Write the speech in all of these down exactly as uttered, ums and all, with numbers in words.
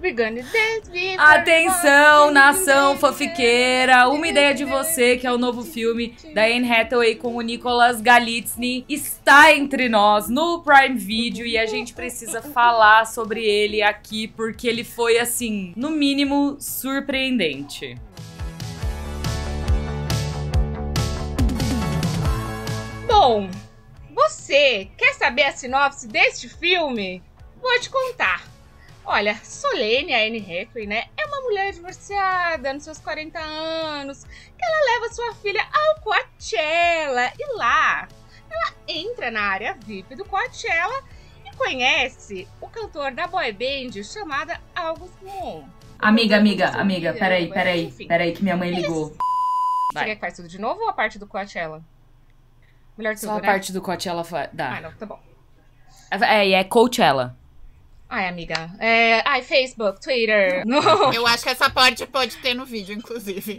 We're gonna dance, we Atenção, nação fofiqueira! Uma Ideia de Você, que é o novo filme da Anne Hathaway com o Nicholas Galitzny, está entre nós no Prime Video e a gente precisa falar sobre ele aqui porque ele foi, assim, no mínimo, surpreendente. Bom, você quer saber a sinopse deste filme? Vou te contar. Olha, Solene, a Anne Hathaway, né, é uma mulher divorciada nos seus quarenta anos, que ela leva sua filha ao Coachella e lá ela entra na área V I P do Coachella e conhece o cantor da boy band chamada August Moon. Amiga, amiga, amiga, peraí, peraí, peraí que minha mãe ligou. Você quer que faz tudo de novo ou a parte do Coachella? Melhor tudo, Só a né? parte do Coachella dá. Ah, não, tá bom. É, e é Coachella. Ai, amiga. É, ai, Facebook, Twitter. No... Eu acho que essa parte pode ter no vídeo, inclusive.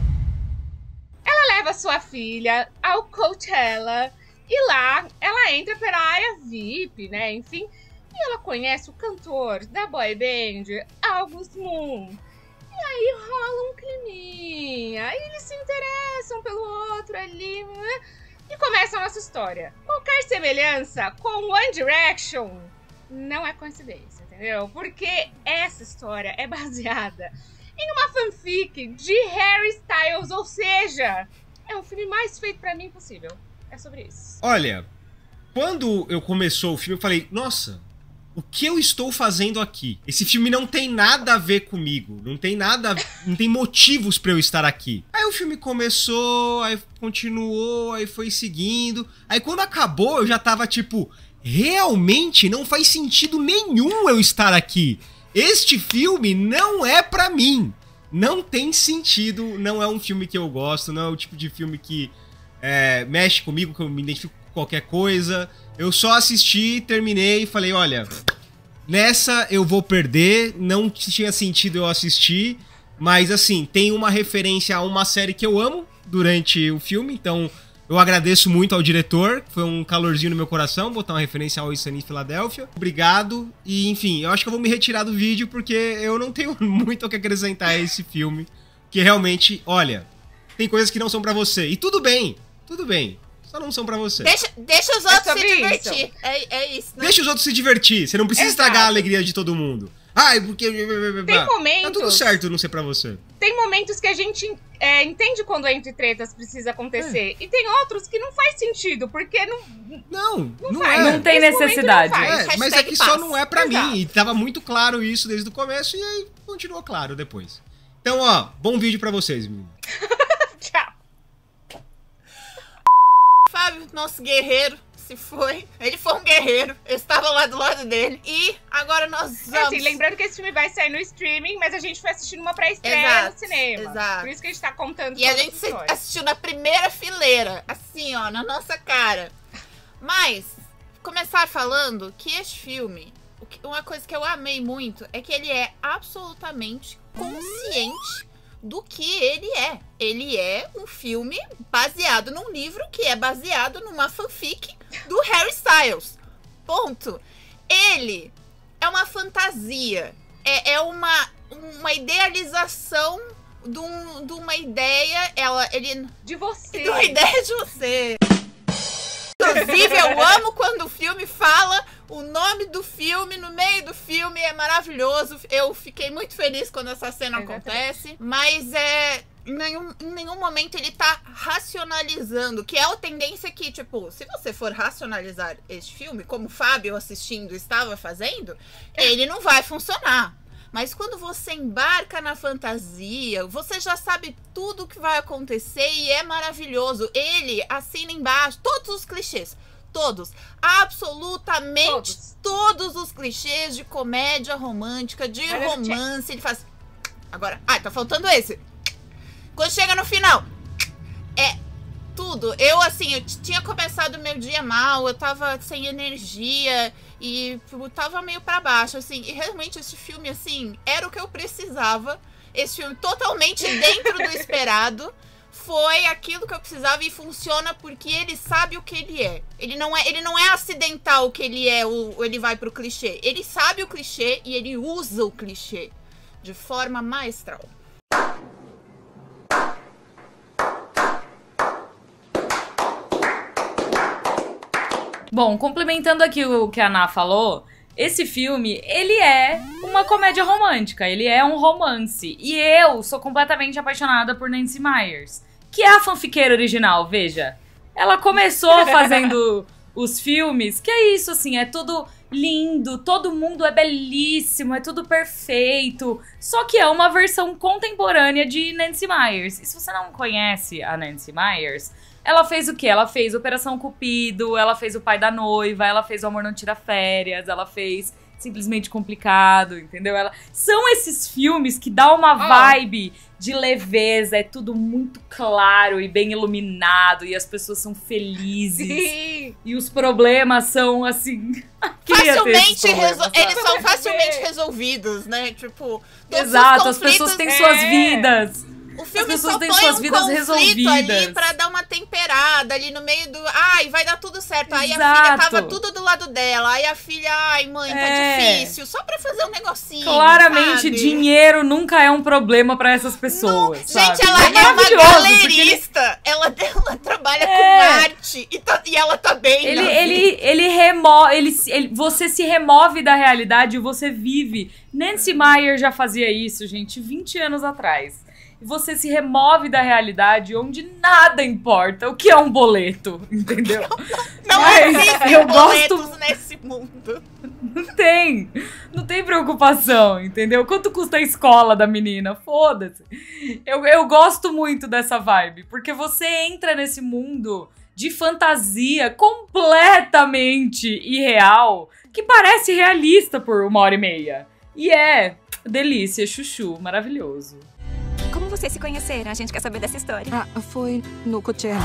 Ela leva sua filha ao Coachella e lá ela entra pela área V I P, né? Enfim, e ela conhece o cantor da boy band, August Moon. E aí rola um climinha. Aí eles se interessam pelo outro ali, né? E começa a nossa história. Qualquer semelhança com One Direction não é coincidência, entendeu? Porque essa história é baseada em uma fanfic de Harry Styles, ou seja, é o filme mais feito pra mim possível. É sobre isso. Olha, quando eu começou o filme, eu falei, nossa, o que eu estou fazendo aqui? Esse filme não tem nada a ver comigo, não tem nada, não tem motivos pra eu estar aqui. Aí o filme começou, aí continuou, aí foi seguindo. Aí quando acabou, eu já tava tipo... Realmente não faz sentido nenhum eu estar aqui. Este filme não é pra mim. Não tem sentido, não é um filme que eu gosto, não é o tipo de filme que é, mexe comigo, que eu me identifico com qualquer coisa. Eu só assisti, terminei e falei, olha, nessa eu vou perder, não tinha sentido eu assistir, mas assim, tem uma referência a uma série que eu amo durante o filme, então... Eu agradeço muito ao diretor, foi um calorzinho no meu coração, botar uma referência ao Sunny Philadelphia. Obrigado, e enfim, eu acho que eu vou me retirar do vídeo porque eu não tenho muito o que acrescentar a esse filme. Que realmente, olha, tem coisas que não são pra você. E tudo bem, tudo bem, só não são pra você. Deixa, deixa os outros É se divertir, é, é isso, né? Deixa os outros se divertir, você não precisa Exato. estragar a alegria de todo mundo. Ai, porque... Tem momentos... Tá tudo certo não ser pra você. Tem momentos que a gente é, entende quando entre tretas precisa acontecer. É. E tem outros que não faz sentido, porque não... Não, não, não, faz. É. Não tem Nesse necessidade. não faz. É, mas é que só não é pra Exato. mim. E tava muito claro isso desde o começo e aí continuou claro depois. Então, ó, bom vídeo pra vocês, menino. Tchau. Fábio, nosso guerreiro, se foi. Ele foi um guerreiro. Eu estava lá do lado dele. E agora nós vamos... É assim, lembrando que esse filme vai sair no streaming, mas a gente foi assistindo uma pré-estreia no cinema. Exato. Por isso que a gente tá contando E a gente assistiu na primeira fileira. Assim, ó, na nossa cara. Mas, começar falando que este filme... Uma coisa que eu amei muito é que ele é absolutamente consciente do que ele é. Ele é um filme baseado num livro que é baseado numa fanfic do Harry Styles. Ponto. Ele é uma fantasia. É, é uma, uma idealização de, um, de uma ideia. Ela, ele, de você. De uma ideia de você. Inclusive, eu amo quando o filme fala o nome do filme no meio do filme. É maravilhoso. Eu fiquei muito feliz quando essa cena Exatamente. acontece. Mas é... Em nenhum, em nenhum momento ele tá racionalizando, que é a tendência que, tipo, se você for racionalizar este filme, como o Fábio assistindo estava fazendo, ele não vai funcionar. Mas quando você embarca na fantasia, você já sabe tudo o que vai acontecer e é maravilhoso. Ele assina embaixo todos os clichês. Todos. Absolutamente todos, todos os clichês de comédia romântica, de romance. Ele faz... Agora, ah, tá faltando esse. Quando chega no final, é tudo. Eu, assim, eu tinha começado o meu dia mal, eu tava sem energia e eu tava meio pra baixo, assim. E realmente esse filme, assim, era o que eu precisava. Esse filme totalmente dentro do esperado. foi aquilo que eu precisava e funciona porque ele sabe o que ele é. Ele não é, ele não é acidental o que ele é, ou ele vai pro clichê. Ele sabe o clichê e ele usa o clichê de forma maestral. Bom, complementando aqui o que a Ana falou, esse filme, ele é uma comédia romântica, ele é um romance. E eu sou completamente apaixonada por Nancy Meyers, que é a fanfiqueira original, veja. Ela começou fazendo os filmes, que é isso, assim, é tudo lindo, todo mundo é belíssimo, é tudo perfeito. Só que é uma versão contemporânea de Nancy Meyers. E se você não conhece a Nancy Meyers, ela fez o quê? Ela fez Operação Cupido, ela fez O Pai da Noiva, ela fez O Amor Não Tira Férias, ela fez Simplesmente Complicado, entendeu? Ela... São esses filmes que dá uma vibe de leveza, é tudo muito claro e bem iluminado, e as pessoas são felizes. Sim. E os problemas são, assim... facilmente resol... Eles são facilmente resolvidos, né? Tipo, exato, as pessoas têm é... suas vidas. O filme As pessoas só têm põe suas um vidas conflito resolvidas ali pra dar uma temperada ali no meio do... Ai, vai dar tudo certo. Aí Exato. a filha tava tudo do lado dela. Aí a filha, ai mãe, tá É. difícil. Só pra fazer um negocinho, Claramente, sabe? dinheiro nunca é um problema pra essas pessoas, Não, sabe? gente, ela é, é, uma maravilhoso, porque ele- galerista. Ela, ela trabalha É. com arte e, tá- e ela tá bem. Ele, na ele, vida. ele remove, ele, ele, você se remove da realidade e você vive. Nancy Meyers já fazia isso, gente, vinte anos atrás. E você se remove da realidade onde nada importa, o que é um boleto, entendeu? Não Mas existem eu boletos gosto- nesse mundo. Não tem, não tem preocupação, entendeu? Quanto custa a escola da menina? Foda-se. Eu, eu gosto muito dessa vibe, porque você entra nesse mundo de fantasia completamente irreal, que parece realista por uma hora e meia. E é delícia, chuchu, maravilhoso. Como vocês se conheceram? A gente quer saber dessa história. Ah, foi no Coachella.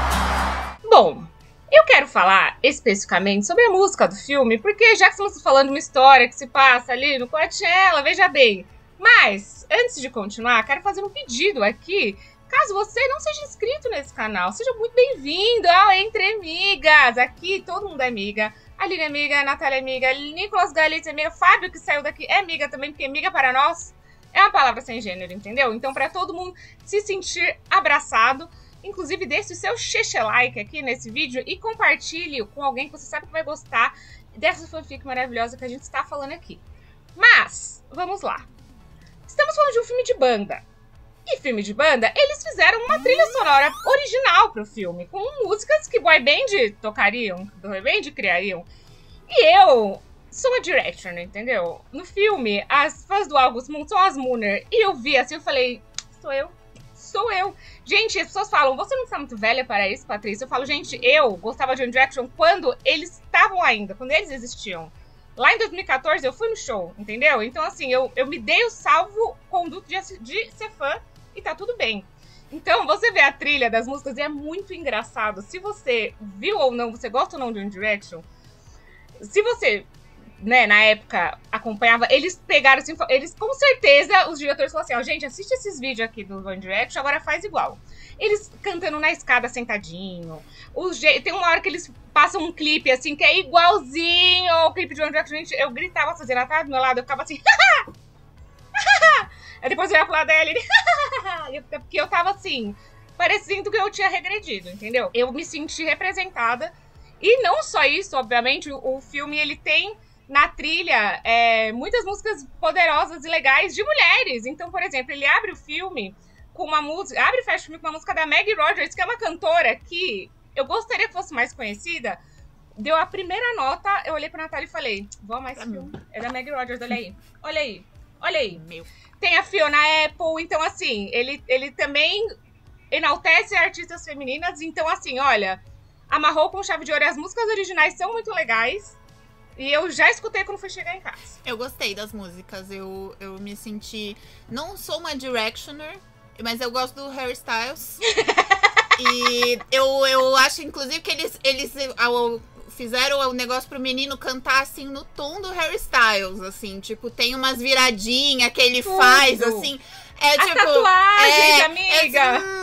Bom, eu quero falar especificamente sobre a música do filme, porque já que estamos falando de uma história que se passa ali no Coachella, veja bem. Mas, antes de continuar, quero fazer um pedido aqui. Caso você não seja inscrito nesse canal, seja muito bem-vindo ao Entre Amigas. Aqui todo mundo é amiga. A Aline é amiga, a Natália é amiga, Nicolas Galitz é amiga, Fábio que saiu daqui é amiga também, porque amiga para nós é uma palavra sem gênero, entendeu? Então, pra todo mundo se sentir abraçado, inclusive deixe o seu xixi like aqui nesse vídeo e compartilhe com alguém que você sabe que vai gostar dessa fanfic maravilhosa que a gente está falando aqui. Mas, vamos lá. Estamos falando de um filme de banda. E filme de banda, eles fizeram uma trilha sonora original pro filme, com músicas que boy band tocariam, boy band criariam. E eu sou uma directioner, entendeu? No filme, as fãs do August Moon são as Mooner. E eu vi assim, eu falei, sou eu, sou eu. Gente, as pessoas falam, você não está muito velha para isso, Patrícia? Eu falo, gente, eu gostava de One Direction quando eles estavam ainda, quando eles existiam. Lá em dois mil e quatorze eu fui no show, entendeu? Então assim, eu, eu me dei o salvo conduto de, de ser fã e tá tudo bem. Então você vê a trilha das músicas e é muito engraçado. Se você viu ou não, você gosta ou não de One Direction, se você, né, na época acompanhava, eles pegaram assim, eles com certeza, os diretores falaram assim, ó, gente, assiste esses vídeos aqui do One Direction, agora faz igual. Eles cantando na escada sentadinho. Os je... Tem uma hora que eles passam um clipe, assim, que é igualzinho ao clipe de One Direction. Gente, eu gritava fazendo, ela tava do meu lado, eu ficava assim, aí depois eu ia pro lado dela e ele, porque eu tava assim, parecendo que eu tinha regredido, entendeu? Eu me senti representada. E não só isso, obviamente, o, o filme, ele tem na trilha é, muitas músicas poderosas e legais de mulheres. Então, por exemplo, ele abre o filme com uma música, abre e fecha o filme com uma música da Maggie Rogers, que é uma cantora que eu gostaria que fosse mais conhecida. Deu a primeira nota, eu olhei pra Natália e falei, vou amar esse filme. É da Maggie Rogers, olha aí. Olha aí, olha aí. Meu. Tem a Fiona Apple, então assim, ele, ele também enaltece artistas femininas. Então assim, olha, amarrou com chave de ouro. As músicas originais são muito legais. E eu já escutei quando fui chegar em casa. Eu gostei das músicas, eu, eu me senti... Não sou uma directioner, mas eu gosto do Harry Styles. E eu, eu acho, inclusive, que eles, eles ao, fizeram o negócio pro menino cantar, assim, no tom do Harry Styles, assim. Tipo, tem umas viradinhas que ele Tudo. faz, assim. É, As tipo, tatuagens, é, amiga. É, hum, hum,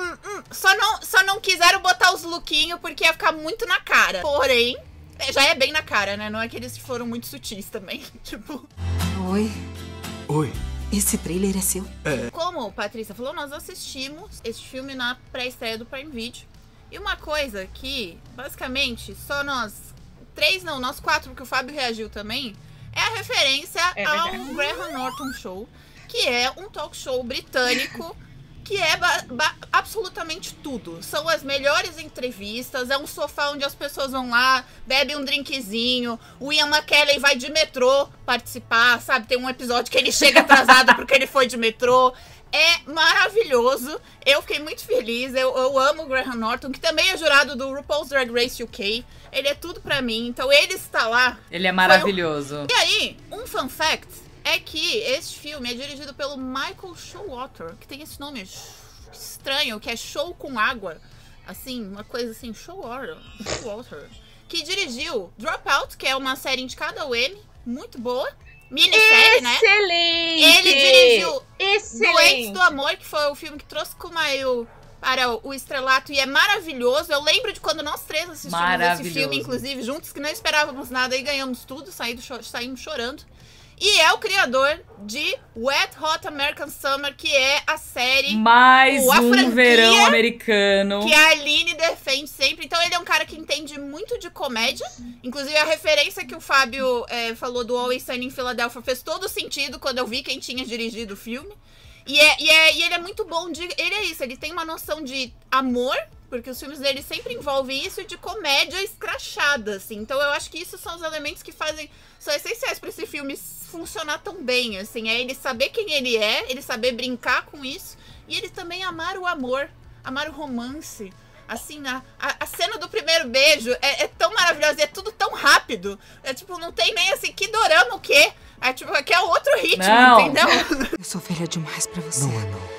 Só não, só não quiseram botar os lookinhos porque ia ficar muito na cara. Porém, já é bem na cara, né? Não é que eles foram muito sutis também. Tipo... Oi. Oi. Esse trailer é seu? É. Como a Patrícia falou, nós assistimos esse filme na pré-estreia do Prime Video. E uma coisa que, basicamente, só nós... Três não, nós quatro, porque o Fábio reagiu também. É a referência é ao Graham Norton Show. Que é um talk show britânico... que é absolutamente tudo. São as melhores entrevistas, é um sofá onde as pessoas vão lá, bebem um drinkzinho, o Ian McKellen vai de metrô participar, sabe? Tem um episódio que ele chega atrasado porque ele foi de metrô. É maravilhoso. Eu fiquei muito feliz. Eu, eu amo o Graham Norton, que também é jurado do RuPaul's Drag Race U K. Ele é tudo pra mim. Então ele está lá. Ele é maravilhoso. Um... E aí, um fun fact... é que esse filme é dirigido pelo Michael Showalter, que tem esse nome estranho, que é show com água. Assim, uma coisa assim, Showalter, Showalter. Que dirigiu Dropout, que é uma série indicada ao Emmy, muito boa. Minissérie, né? Excelente! Ele dirigiu Excelente. Doentes do Amor, que foi o filme que trouxe Kumail para o estrelato, e é maravilhoso. Eu lembro de quando nós três assistimos esse filme, inclusive, juntos, que não esperávamos nada e ganhamos tudo, saímos, saímos chorando. E é o criador de Wet Hot American Summer, que é a série... Mais a um franquia verão americano. que a Aline defende sempre. Então ele é um cara que entende muito de comédia. Inclusive a referência que o Fábio é, falou do Always Sunny em Philadelphia fez todo sentido quando eu vi quem tinha dirigido o filme. E, é, e, é, e ele é muito bom de... Ele é isso, ele tem uma noção de amor... Porque os filmes dele sempre envolvem isso, de comédia escrachada, assim. Então eu acho que isso são os elementos que fazem... São essenciais para esse filme funcionar tão bem, assim. É ele saber quem ele é, ele saber brincar com isso. E ele também amar o amor, amar o romance. Assim, a, a, a cena do primeiro beijo é, é tão maravilhosa, é tudo tão rápido. É tipo, não tem nem assim, que dorama o quê? É tipo, aqui é outro ritmo, não. Entendeu? Eu sou velha demais pra você. Não é não.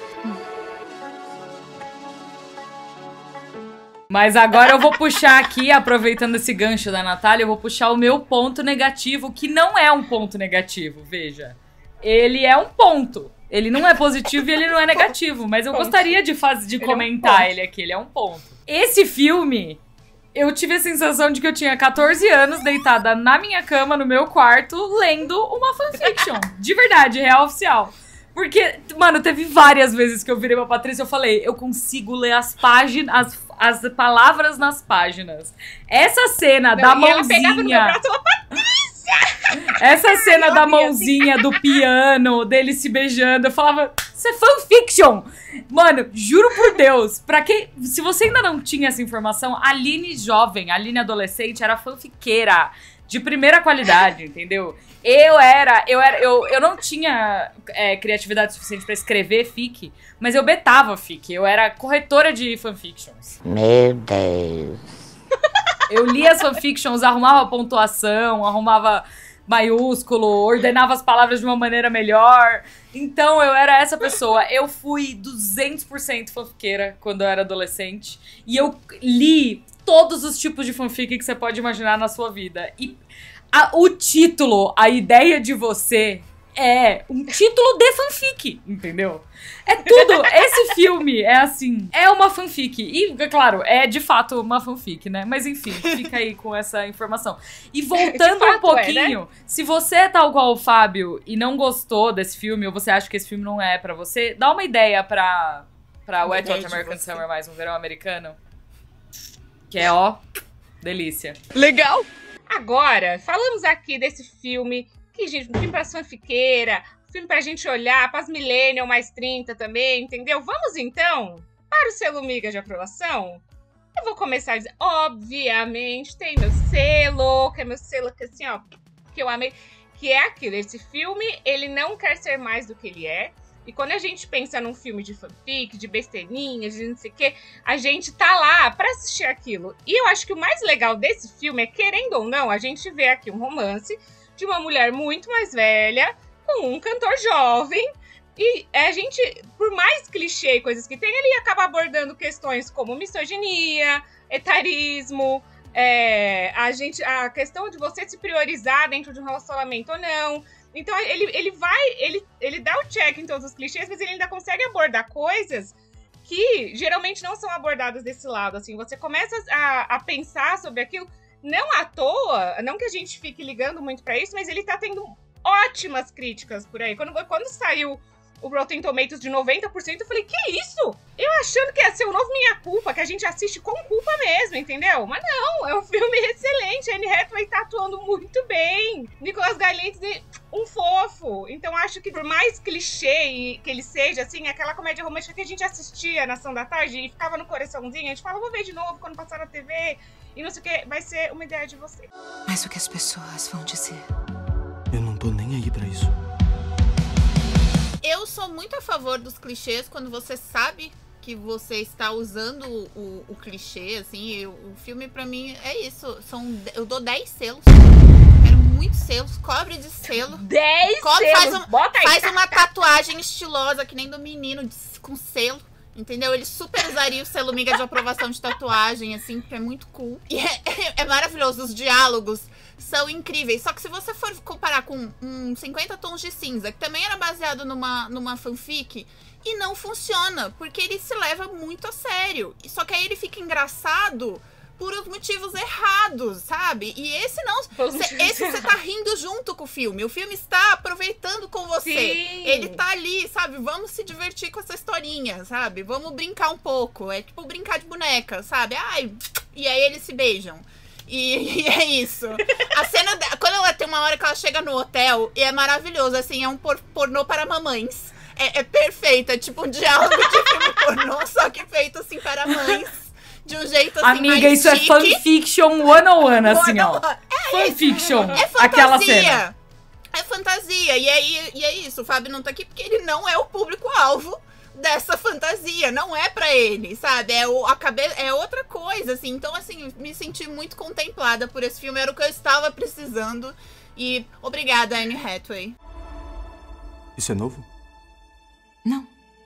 Mas agora eu vou puxar aqui, aproveitando esse gancho da Natália, eu vou puxar o meu ponto negativo, que não é um ponto negativo, veja. Ele é um ponto. Ele não é positivo e ele não é negativo, mas eu gostaria de, faz... de comentar ele aqui, ele é um ponto. Esse filme, eu tive a sensação de que eu tinha catorze anos, deitada na minha cama, no meu quarto, lendo uma fanfiction. De verdade, real oficial. Porque, mano, teve várias vezes que eu virei pra Patrícia e eu falei, eu consigo ler as páginas, as, as palavras nas páginas. Essa cena não, da mãozinha... Ela pegava no meu braço e falou, Patrícia! Essa cena da mãozinha, assim, do piano, dele se beijando, eu falava, isso é fanfiction! Mano, juro por Deus, pra quem... Se você ainda não tinha essa informação, a Aline jovem, a Aline adolescente, era fanfiqueira. De primeira qualidade, entendeu? Eu era, eu era, eu, eu não tinha é, criatividade suficiente pra escrever fic, mas eu betava fic, eu era corretora de fanfictions. Meu Deus. Eu lia as fanfictions, arrumava pontuação, arrumava maiúsculo, ordenava as palavras de uma maneira melhor. Então eu era essa pessoa. Eu fui duzentos por cento fanfiqueira quando eu era adolescente. E eu li todos os tipos de fanfic que você pode imaginar na sua vida. E a, o título, a ideia de você, é um título de fanfic, entendeu? É tudo. Esse filme é assim, é uma fanfic. E, claro, é de fato uma fanfic, né? Mas enfim, fica aí com essa informação. E voltando um pouquinho, é, né? Se você é tal qual o Fábio e não gostou desse filme, ou você acha que esse filme não é pra você, dá uma ideia pra, pra Wet Hot American Summer, mais um verão americano. Que é, ó, delícia. Legal! Agora, falamos aqui desse filme, que, gente, um filme pra fanfiqueira, um filme pra gente olhar, pras millennial mais trinta também, entendeu? Vamos, então, para o selo Miga de aprovação? Eu vou começar a dizer, obviamente, tem meu selo, que é meu selo que, assim, ó, que eu amei, que é aquilo, esse filme, ele não quer ser mais do que ele é. E quando a gente pensa num filme de fanfic, de besteirinhas, de não sei o quê, a gente tá lá pra assistir aquilo. E eu acho que o mais legal desse filme é, querendo ou não, a gente vê aqui um romance de uma mulher muito mais velha com um cantor jovem. E a gente, por mais clichê e coisas que tem, ele acaba abordando questões como misoginia, etarismo, é, a, gente, a questão de você se priorizar dentro de um relacionamento ou não. Então ele, ele vai, ele, ele dá o check em todos os clichês, mas ele ainda consegue abordar coisas que geralmente não são abordadas desse lado, assim. Você começa a, a pensar sobre aquilo, não à toa, não que a gente fique ligando muito pra isso, mas ele tá tendo ótimas críticas por aí. Quando, quando saiu o Rotten Tomatoes de noventa por cento, eu falei, que isso? Eu achando que ia ser o novo Minha Culpa, que a gente assiste com culpa mesmo, entendeu? Mas não, é um filme excelente. A Anne Hathaway tá atuando muito bem. Nicolas Galitzny, um fofo. Então acho que por mais clichê que ele seja, assim, aquela comédia romântica que a gente assistia na Sessão da Tarde e ficava no coraçãozinho, a gente fala, vou ver de novo quando passar na T V e não sei o que, vai ser uma ideia de você. Mas o que as pessoas vão dizer? Eu não tô nem aí pra isso. Eu sou muito a favor dos clichês quando você sabe que você está usando o, o clichê, assim. Eu, o filme pra mim é isso. São, eu dou dez selos. Quero muitos selos, cobre de selo. dez cobre, selos, faz, um, bota aí. faz uma tatuagem estilosa, que nem do menino, de, com selo. Entendeu? Ele super usaria o selo miga de aprovação de tatuagem, assim, porque é muito cool. E é, é, é maravilhoso, os diálogos são incríveis. Só que se você for comparar com um cinquenta tons de cinza, que também era baseado numa, numa fanfic, e não funciona, porque ele se leva muito a sério. Só que aí ele fica engraçado por os motivos errados, sabe? E esse não. Cê, esse você tá rindo junto com o filme. O filme está aproveitando com você. Sim. Ele tá ali, sabe? Vamos se divertir com essa historinha, sabe? Vamos brincar um pouco. É tipo brincar de boneca, sabe? Ai, e aí eles se beijam. E, e é isso. A cena dela, quando ela tem uma hora que ela chega no hotel, e é maravilhoso, assim, é um por, pornô para mamães. É, é perfeito, é tipo um diálogo de filme pornô, só que feito assim para mães. De um jeito assim, amiga, mais isso chique. é fanfiction one oh one, assim, ó. É, fanfiction. É fantasia. Aquela cena. É fantasia. E, aí, e é isso, o Fábio não tá aqui porque ele não é o público-alvo dessa fantasia. Não é pra ele, sabe? É, o, a cabe... é outra coisa, assim. Então, assim, me senti muito contemplada por esse filme. Era o que eu estava precisando. E obrigada, Anne Hathaway. Isso é novo? Não.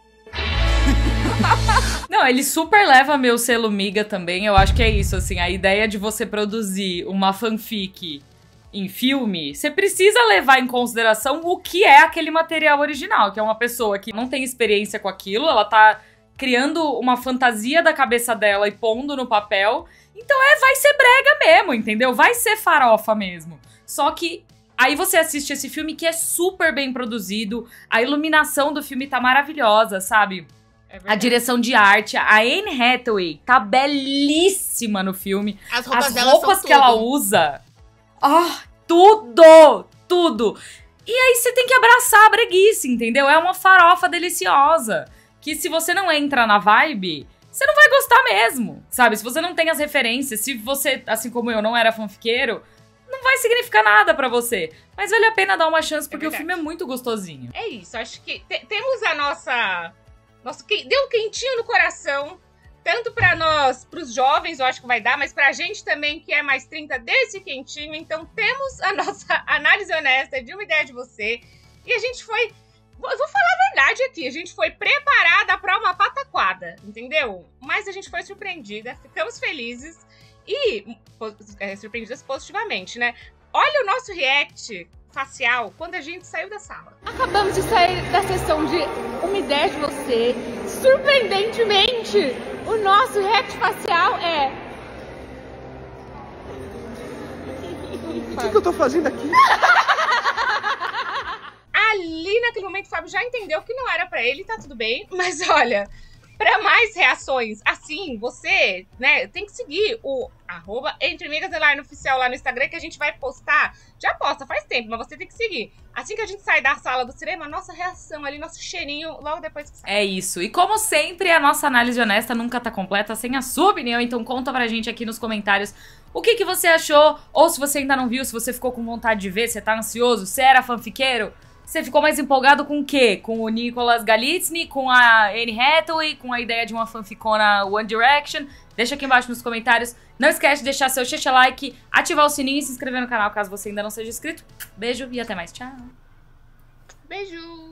Não, ele super leva meu selo miga também. Eu acho que é isso, assim, a ideia de você produzir uma fanfic em filme, você precisa levar em consideração o que é aquele material original, que é uma pessoa que não tem experiência com aquilo, ela tá criando uma fantasia da cabeça dela e pondo no papel. Então é, vai ser brega mesmo, entendeu? Vai ser farofa mesmo. Só que aí você assiste esse filme que é super bem produzido, a iluminação do filme tá maravilhosa, sabe? É A direção de arte, a Anne Hathaway tá belíssima no filme. As roupas, As dela roupas são que ela tudo. usa, ah, tudo, tudo. E aí você tem que abraçar a breguice, entendeu? É uma farofa deliciosa, que se você não entra na vibe, você não vai gostar mesmo, sabe? Se você não tem as referências, se você, assim como eu, não era fanfiqueiro, não vai significar nada pra você. Mas vale a pena dar uma chance, porque É o filme é muito gostosinho. É isso, acho que te- temos a nossa... Nosso, que- deu um quentinho no coração, tanto pra nós, pros jovens, eu acho que vai dar, mas pra gente também, que é mais trinta, desse quentinho. Então temos a nossa análise honesta de Uma Ideia de Você. E a gente foi... Vou, vou falar a verdade aqui, a gente foi preparada pra uma pataquada, entendeu? Mas a gente foi surpreendida, ficamos felizes e po- é, surpreendidas positivamente, né? Olha o nosso react facial quando a gente saiu da sala. Acabamos de sair da sessão de Uma Ideia de Você. Surpreendentemente, o nosso react facial é... O que, que eu tô fazendo aqui? Ali, naquele momento, o Fábio já entendeu que não era pra ele, tá tudo bem. Mas olha, pra mais reações assim, você, né, tem que seguir o arroba Entre Amigas Underline Oficial lá no Instagram, que a gente vai postar. Já posta faz tempo, mas você tem que seguir. Assim que a gente sai da sala do cinema, nossa reação ali, nosso cheirinho, logo depois que sai. É isso. E como sempre, a nossa análise honesta nunca tá completa sem a sua opinião. Então conta pra gente aqui nos comentários o que, que você achou. Ou se você ainda não viu, se você ficou com vontade de ver, você tá ansioso, você era fanfiqueiro. Você ficou mais empolgado com o quê? Com o Nicolas Galitzny, com a Anne Hathaway, com a ideia de uma fanficona One Direction? Deixa aqui embaixo nos comentários. Não esquece de deixar seu xixi like, ativar o sininho e se inscrever no canal caso você ainda não seja inscrito. Beijo e até mais. Tchau. Beijo!